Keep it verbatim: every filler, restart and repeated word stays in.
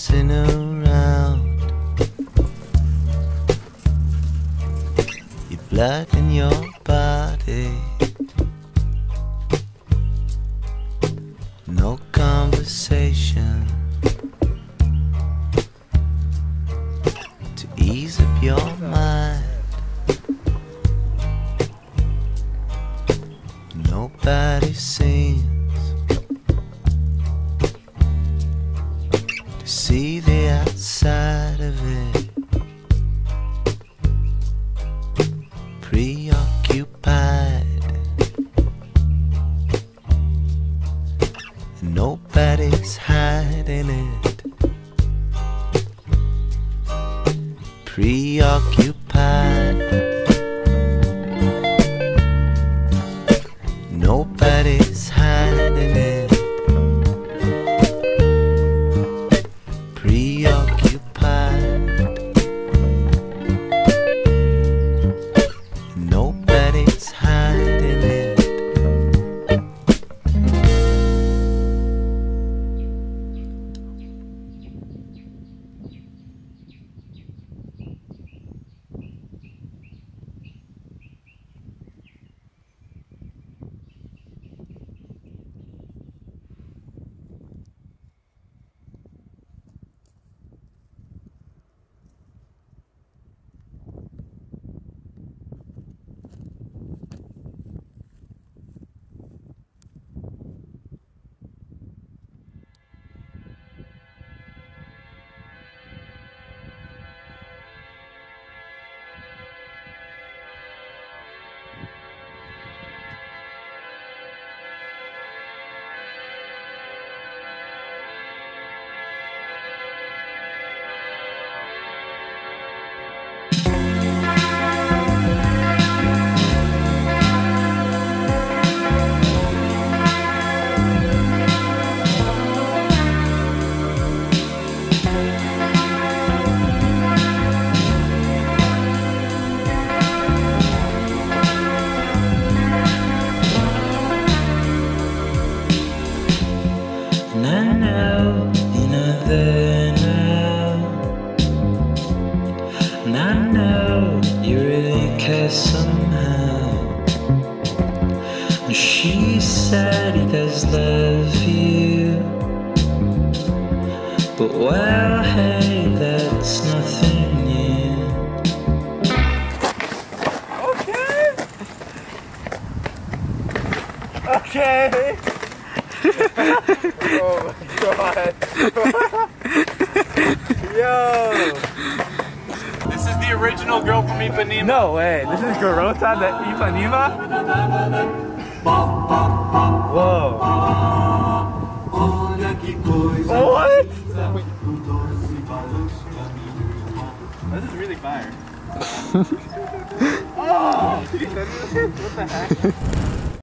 dancing around. Your blood in your body. No conversation to ease up your mind. Nobody seems to see the outside of it. Preoccupied, nobody's hiding it. Preoccupied, nobody's hiding it. Preoccupied, nobody's hiding it. And I know you know there now, and I know you really care somehow. And she said he does love you, but well, hey, that's nothing new. Okay. Okay. Oh my god. Yo. This is the original girl from Ipanema. No way. This is Garota de Ipanema? Whoa. What? This is really fire. Oh, what the heck?